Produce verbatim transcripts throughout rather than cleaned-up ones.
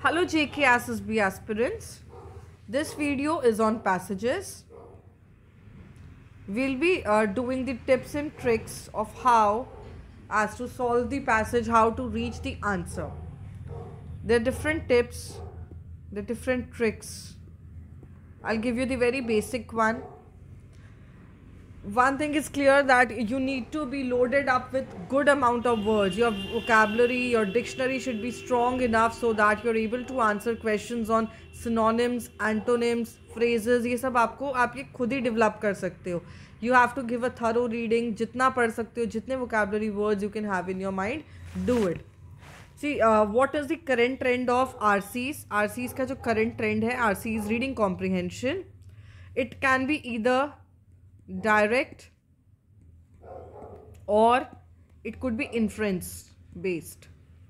Hello J K S S B aspirants. This video is on passages. We'll be uh, doing the tips and tricks of how as to solve the passage, how to reach the answer. There are different tips, the different tricks. I'll give you the very basic one. One thing is clear that you need to be loaded up with good amount of words. Your vocabulary, your dictionary should be strong enough so that you're able to answer questions on synonyms, antonyms, phrases. ये सब आपको आप ये खुद ही develop कर सकते हो. You have to give a thorough reading. जितना पढ़ सकते हो, जितने vocabulary words you can have in your mind, do it. See, uh, what is the current trend of R Cs? R Cs का जो current trend है, R C is reading comprehension. It can be either direct or it could be inference based.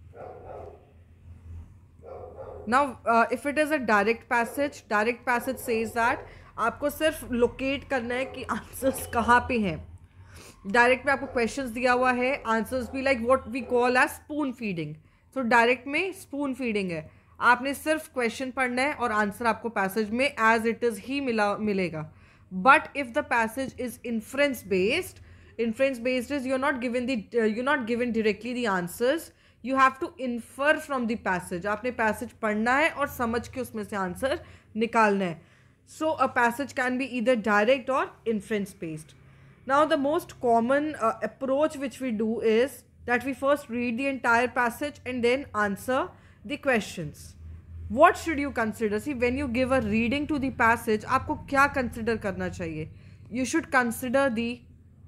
Now uh, if it is a direct passage, direct passage says that आपको सिर्फ locate करना है कि answers कहाँ पे हैं. Direct में आपको क्वेश्चंस दिया हुआ है, आंसर्स भी like what we call as spoon feeding. So direct में स्पून फीडिंग है, आपने सिर्फ क्वेश्चन पढ़ना है और आंसर आपको पैसेज में एज इट इज ही मिला मिलेगा. But if the passage is inference based, inference based is you're not given the uh, you're not given directly the answers. You have to infer from the passage. आपने passage पढ़ना है और समझ के उसमें से आंसर निकालना है. So a passage can be either direct or inference based. Now the most common uh, approach which we do is that we first read the entire passage and then answer the questions. What should you consider? See, when you give a reading to the passage, आपको क्या consider करना चाहिए? You should consider the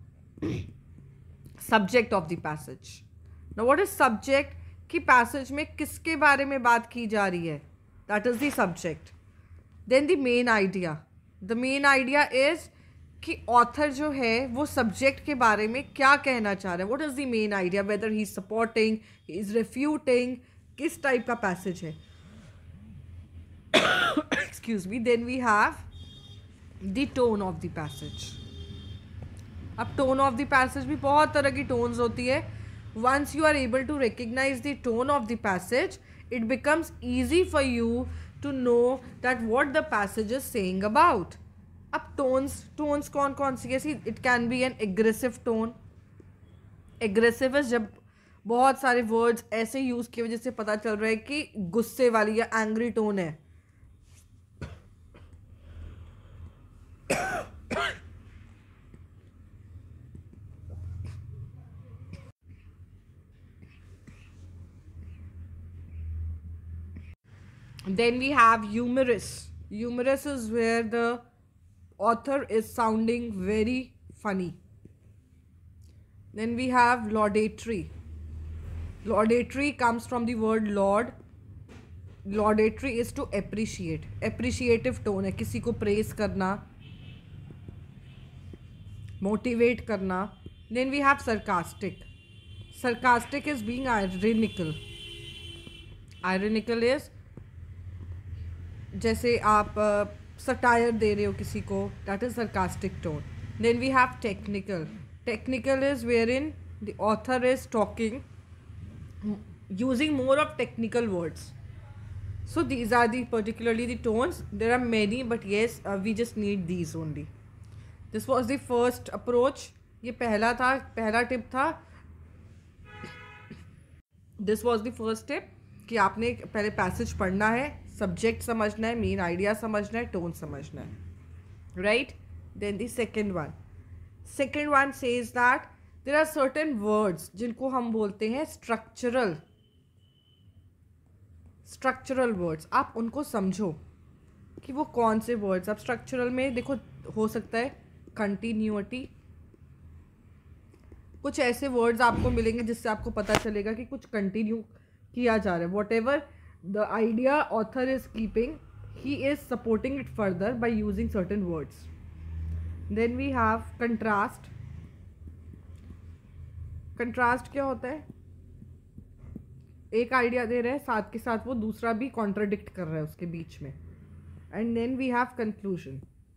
subject of the passage. Now, what is subject? कि passage में किसके बारे में बात की जा रही है? That is the subject. Then the main idea. The main idea is कि author जो है वो subject के बारे में क्या कहना चाह रहा है? What is the main idea? Whether he is supporting, he is refuting, किस type का passage है? Excuse me. Then we have the tone of the passage. अब tone of the passage भी बहुत तरह की tones होती है. Once you are able to recognize the tone of the passage, it becomes easy for you to know that what the passage is saying about. अब tones tones कौन कौन सी है? See, it can be an aggressive tone. Aggressive is जब बहुत सारे words ऐसे use किए वजह से पता चल रहा है कि गुस्से वाली या angry tone है. Then we have humorous. Humorous is where the author is sounding very funny. Then we have laudatory. Laudatory comes from the word laud. Laudatory is to appreciate. Appreciative tone है, किसी को praise करना, motivate करना. Then we have sarcastic. Sarcastic is being ironical. Ironical is जैसे आप satire uh, दे रहे हो किसी को, that is sarcastic tone. Then we have technical. Technical is wherein the author is talking using more of technical words. So these are the particularly the tones. There are many, but yes, uh, we just need these only. This was the first approach. ये पहला था, पहला tip था. This was the first tip कि आपने पहले passage पढ़ना है, subject समझना है, main idea समझना है, tone समझना है. Right? Then the second one. Second one says that there are certain words जिनको हम बोलते हैं structural. Structural words. आप उनको समझो कि वो कौन से words. अब structural में देखो हो सकता है continuity. कुछ ऐसे words आपको मिलेंगे जिससे आपको पता चलेगा कि कुछ continue किया जा रहा है. Whatever the idea author is keeping, he is supporting it further by using certain words. Then we have contrast. Contrast क्या होता है? एक आइडिया दे रहा है, साथ के साथ वो दूसरा भी कॉन्ट्राडिक्ट कर रहा है उसके बीच में. And then we have conclusion.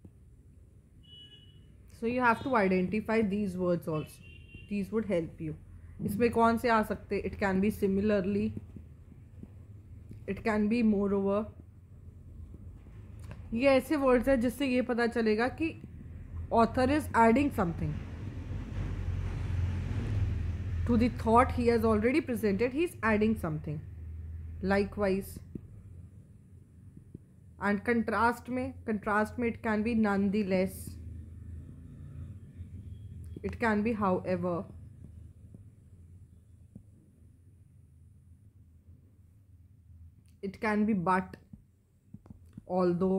So you have to identify these words also. These would help you. इसमें कौन से आ सकते? It can be similarly, it can be moreover. ये ऐसे वर्ड्स हैं जिससे ये पता चलेगा कि author is adding something to the thought he has already presented. He is adding something. Likewise, and contrast में contrast में it can be nonetheless, it can be however, it can be but, although,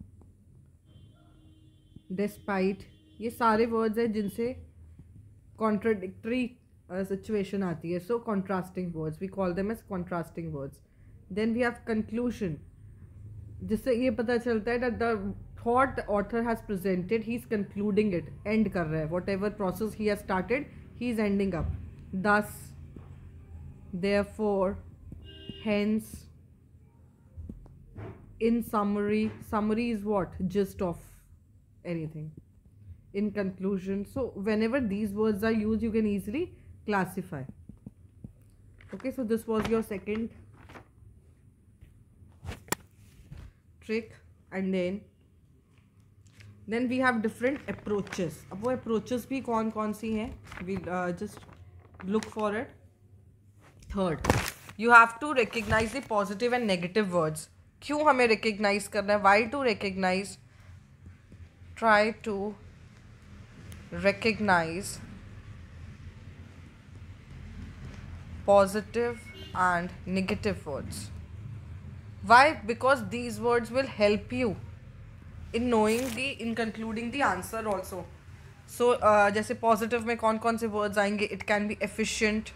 despite. ये सारे words हैं जिनसे contradictory situation uh, आती है. So contrasting words, we call them as contrasting words. Then we have conclusion, जिससे ये पता चलता है that the thought author has presented, he is concluding it, end कर रहा है. Whatever process he has started, he is ending up. Thus, therefore, hence, in summary. Summary is what? Gist of anything. In conclusion. So whenever these words are used, you can easily classify. Okay, so this was your second trick. And then then we have different approaches. अब वो approaches भी कौन कौन सी हैं, we'll uh, just look for it. Third, you have to recognize the positive and negative words. क्यों हमें recognize करना है? Why to recognize? Try to recognize positive and negative words. Why? Because these words will help you in knowing the, in concluding the answer also. So uh, जैसे positive में कौन कौन से words आएंगे? It can be efficient,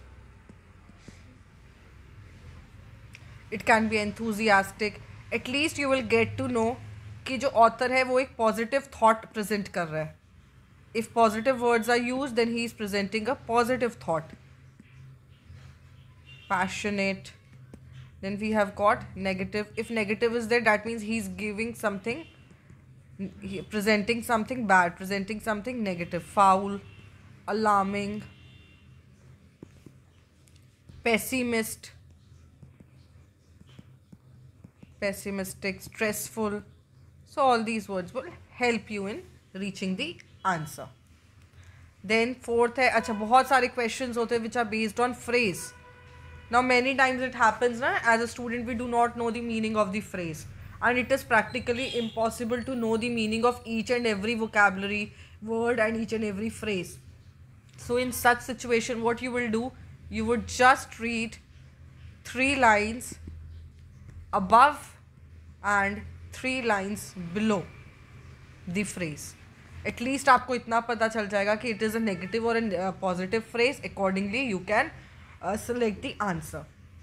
it can be enthusiastic. At least you will get to know कि जो author है वो एक पॉजिटिव थॉट प्रेजेंट कर रहा है. If positive words are used then he is presenting a positive thought. Passionate. Then we have got negative. If negative is there, that means he is giving something, presenting something bad, presenting something negative. Foul, alarming, pessimist, pessimistic, stressful. So all these words will help you in reaching the answer. Then fourth है, अच्छा बहुत सारे questions होते हैं which are based on phrase. Now many times it happens ना, as a student we do not know the meaning of the phrase, and it is practically impossible to know the meaning of each and every vocabulary word and each and every phrase. So in such situation what you will do, you would just read three lines above and three lines below the phrase. At least आपको इतना पता चल जाएगा कि it is a negative or a positive phrase. Accordingly you can uh, select the answer.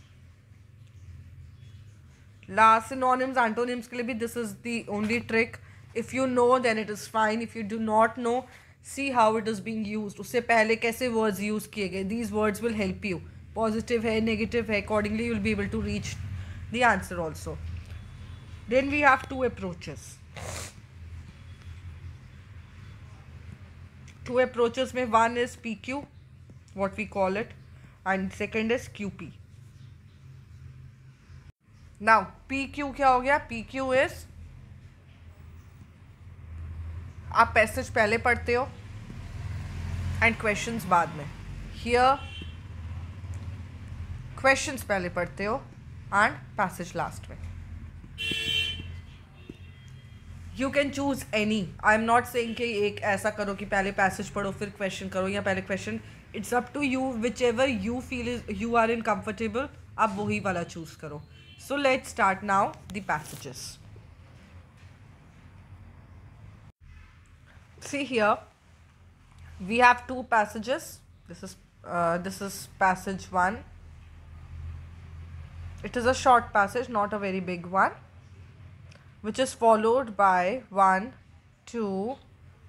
Last, synonyms, antonyms के लिए भी this is the only trick. If you know then it is fine. If you do not know, see how it is being used. उससे पहले कैसे words use किए गए. These words will help you. Positive है, negative है. Accordingly you will be able to reach the answer also. Then we have two approaches. Two approaches में one is P Q, what we call it, and second is Q P. Now P Q क्या हो गया? P Q is, आप passage पहले पढ़ते हो and questions बाद में. Here questions पहले पढ़ते हो and passage last में. You can choose any. I am not saying कि एक ऐसा करो कि पहले passage पढ़ो फिर question करो, या पहले question. It's up to you. Whichever you feel is you are in comfortable, आप वही वाला choose करो. So let's start now the passages. See here, we have two passages. This is uh, this is passage one. It is a short passage, not a very big one, which is followed by one, two,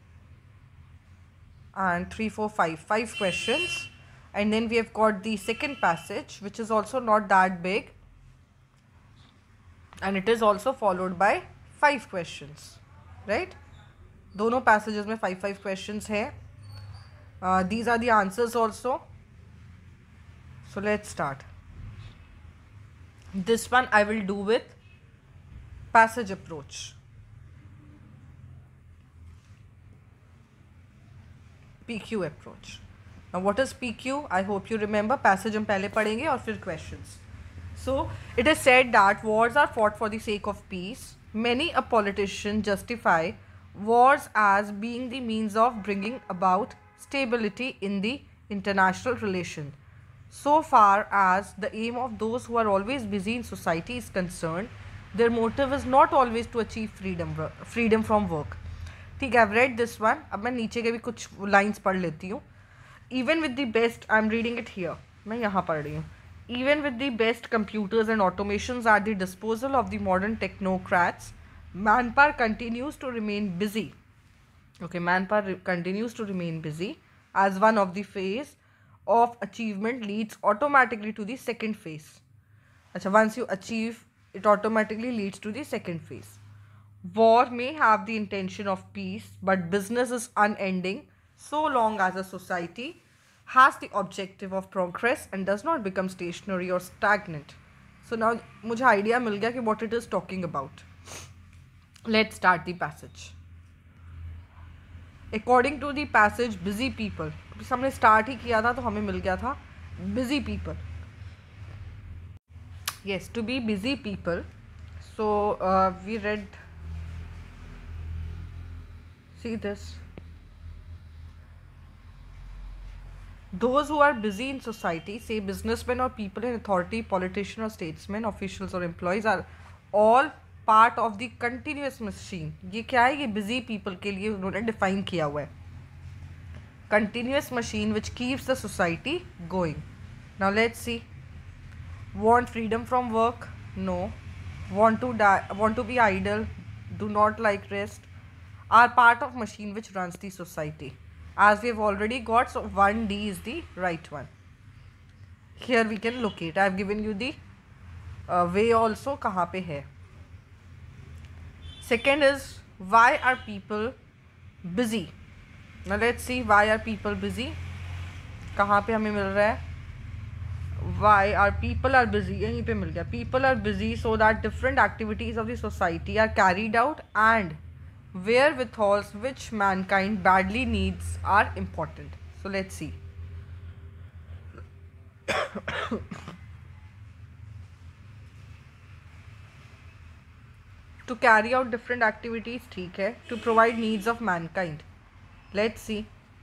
and three, four, five, five questions. And then we have got the second passage, which is also not that big, and it is also followed by five questions, right? दोनों passages में five five questions है. Uh, these are the answers also. So let's start. This one I will do with passage approach. P Q approach. Now what is P Q? I hope you remember. Passage हम पहले पढ़ेंगे और फिर questions. So it is said that wars are fought for the sake of peace. Many a politician justify wars as being the means of bringing about stability in the international relation. So far as the aim of those who are always busy in society is concerned, their motive is not always to achieve freedom freedom from work. ठीक है, I've read this one. अब मैं नीचे के भी कुछ lines पढ़ लेती हूँ. Even with the best, I'm reading it here. मैं यहाँ पढ़ रही हूँ. Even with the best computers and automations at the disposal of the modern technocrats, manpower continues to remain busy. Okay, manpower re- continues to remain busy as one of the phase of achievement leads automatically to the second phase. Achha, once you achieve, it automatically leads to the second phase. War may have the intention of peace, but business is unending so long as a society has the objective of progress and does not become stationary or stagnant. So now मुझे idea मिल गया कि what it is talking about. Let's start the passage. According to the passage, busy people. हमने start ही किया था तो हमें मिल गया था busy people. Yes, to be busy people. So uh, we read. See this. Those who are busy in society, say businessmen or people in authority, politicians or statesmen, officials or employees, are all part of the continuous machine. ये क्या है? ये busy people के लिए उन्होंने define किया हुआ है. Continuous machine which keeps the society going. Now let's see. Want freedom from work? No. Want to die? Want to be idle? Do not like rest? Are part of machine which runs the society. As we have already got, so one D is the right one. Here we can locate. I have given you the uh, way also कहाँ पे है. Second is, why are people busy? Now let's see, why are people busy? कहाँ पे हमें मिल रहा है? Why are people are busy? यहीं पे मिल गया. People are busy so that different activities of the society are carried out and wherewithals which mankind badly needs are important. So let's see. To carry out different activities, ठीक है. To provide needs of mankind. Let's see.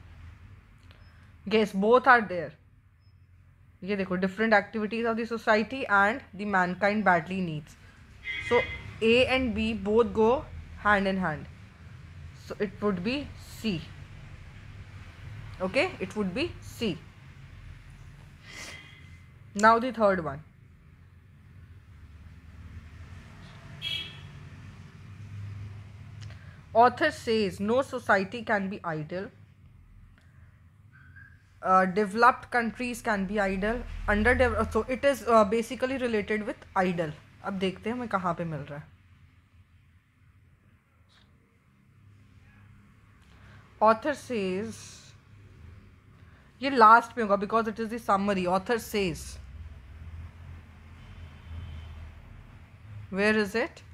Yes, both are there. ये देखो, different activities of the society and the mankind badly needs. So A and B both go hand in hand. So it would be C. Okay, it would be C. Now the third one. Author says no society can be idle. Uh, developed countries can be idle. Underdeveloped, so it is uh, basically related with idle. अब देखते हैं हमें कहाँ पे मिल रहा है. Author says, ये last में होगा because it is the summary. Author says, where is it?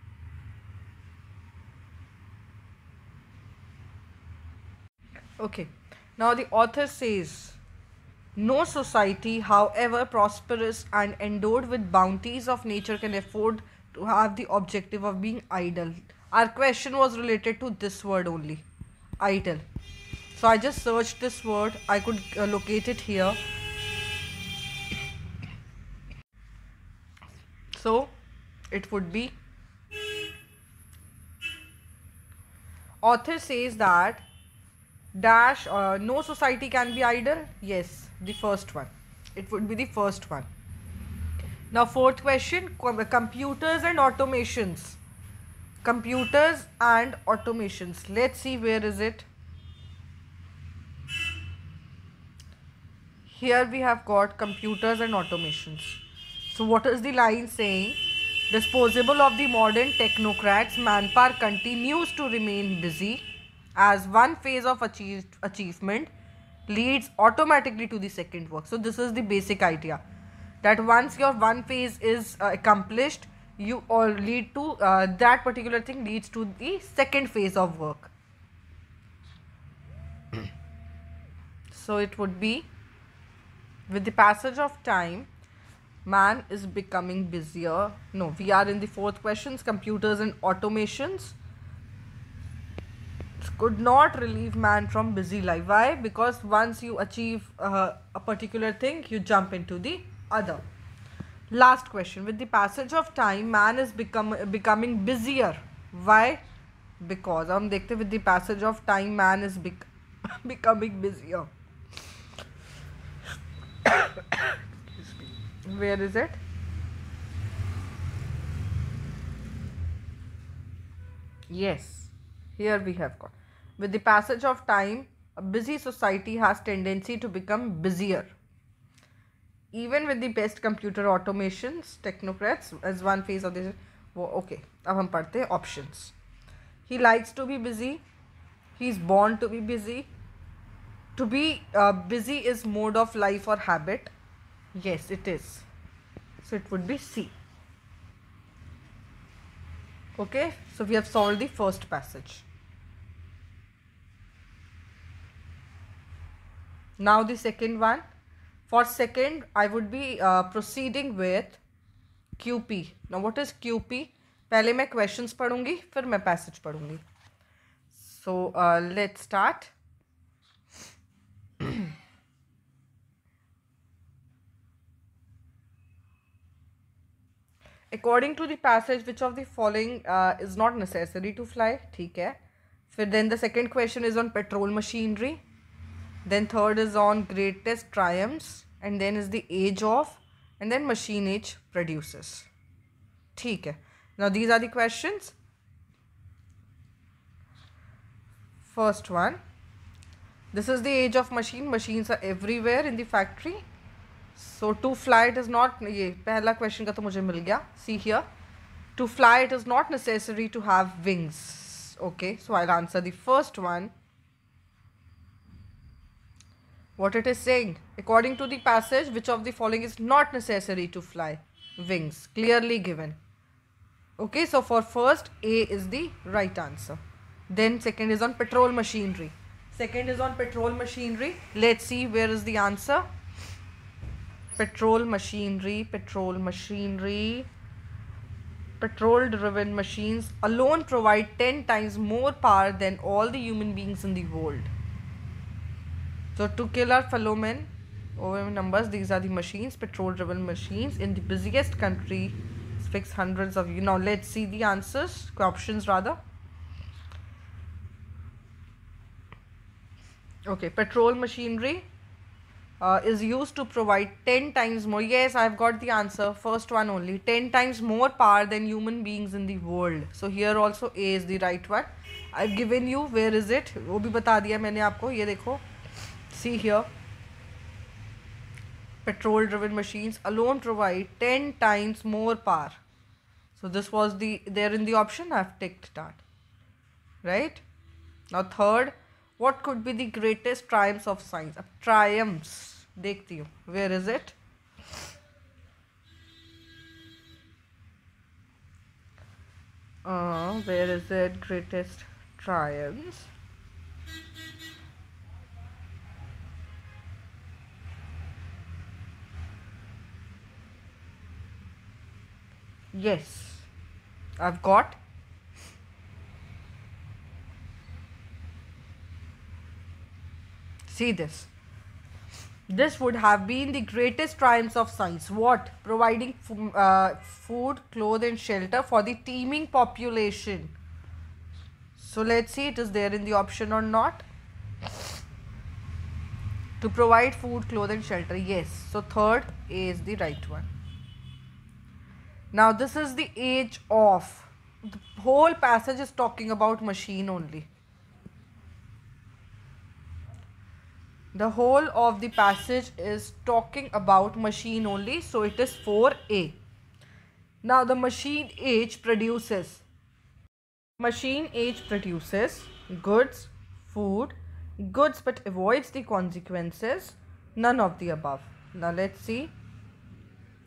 Okay, now the author says, no society, however prosperous and endowed with bounties of nature, can afford to have the objective of being idle. Our question was related to this word only. Idle. So I just searched this word. I could uh, locate it here. So it would be, author says that dash uh, no society can be idle. Yes, the first one. It would be the first one. Now fourth question, computers and automations. Computers and automations. Let's see, where is it? Here we have got computers and automations. So what is the line saying? Disposable of the modern technocrats, manpower continues to remain busy as one phase of achieved achievement leads automatically to the second work. So this is the basic idea. that once your one phase is uh, accomplished, you all lead to uh, that particular thing leads to the second phase of work. So it would be, with the passage of time, man is becoming busier. No, we are in the fourth questions. Computers and automations could not relieve man from busy life. Why? Because once you achieve uh, a particular thing, you jump into the other. Last question. With the passage of time, man is become becoming busier. Why? Because हम देखते, with the passage of time, man is bec becoming busier. Where is it? Yes, here we have got. With the passage of time, a busy society has tendency to become busier. Even with the best computer automations, technocrats, as one phase of this. Okay, अब हम पढ़ते हैं options. He likes to be busy. He is born to be busy. To be uh, busy is mode of life or habit. Yes, it is. So it would be C. Okay, so we have solved the first passage. Now the second one. For second, I would be uh, proceeding with Q P. Now what is Q P? पहले मैं questions पढ़ूंगी, फिर मैं passage पढ़ूंगी. So uh, let's start. According to the passage, which of the following uh, is not necessary to fly? ठीक है. फिर then the second question is on petrol machinery. Then third is on greatest triumphs, and then is the age of, and then machine age produces. ठीक है. Now these are the questions. First one. This is the age of machine. Machines are everywhere in the factory. So to fly it is not, ये पहला question का तो मुझे मिल गया. See here. To fly it is not necessary to have wings. Okay, so I'll answer the first one. What it is saying, according to the passage, which of the following is not necessary to fly? Wings, clearly given. Okay, so for first, A is the right answer. Then second is on petrol machinery. Second is on petrol machinery. Let's see where is the answer. Petrol machinery, petrol machinery. Petrol driven machines alone provide ten times more power than all the human beings in the world. So to kill our fellow men, over numbers, these are the machines, petrol driven machines in the busiest country, fix hundreds of you. Now let's see the answers, options rather. Okay, petrol machinery uh, is used to provide ten times more. Yes, I've got the answer, first one only. ten times more power than human beings in the world. So here also A is the right one. I've given you, where is it? वो भी बता दिया मैंने आपको, ये देखो. See here, petrol driven machines alone provide ten times more power. So this was the there in the option. I've ticked that. Right? Now third, what could be the greatest triumphs of science? Ab triumphs, dekhti hu. Where is it? Uh, where is it? Greatest triumphs. Yes, I've got. See this. This would have been the greatest triumphs of science. What? Providing uh, food, clothes and shelter for the teeming population. So let's see, it is there in the option or not. To provide food, clothes and shelter. Yes. So third, A is the right one. Now this is the age of. The whole passage is talking about machine only. The whole of the passage is talking about machine only. So it is four A. Now the machine age produces. Machine age produces goods, food, goods but avoids the consequences. None of the above. Now let's see.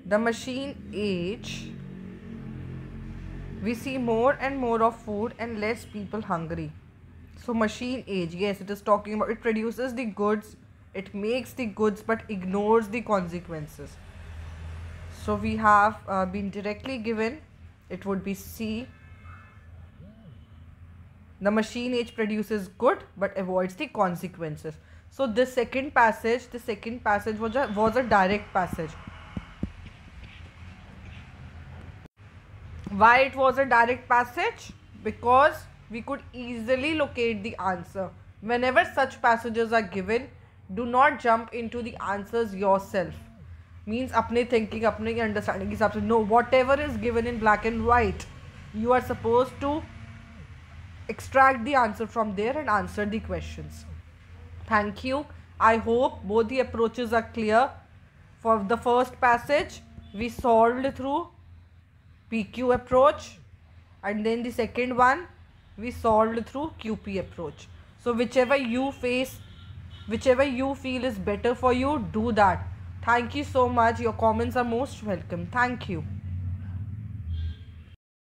the machine age, we see more and more of food and less people hungry. So machine age, yes, it is talking about, it produces the goods, it makes the goods but ignores the consequences. So we have uh, been directly given, it would be C. The machine age produces good but avoids the consequences. So this second passage, the second passage was a, was a direct passage. Why it was a direct passage? Because we could easily locate the answer. Whenever such passages are given, do not jump into the answers yourself. Means apne thinking, apne understanding ke hisab se. No, whatever is given in black and white, you are supposed to extract the answer from there and answer the questions. Thank you. I hope both the approaches are clear. For the first passage, we solved through P Q approach, and then the second one we solved through Q P approach. So whichever you face, whichever you feel is better for you, do that. Thank you so much. Your comments are most welcome. Thank you.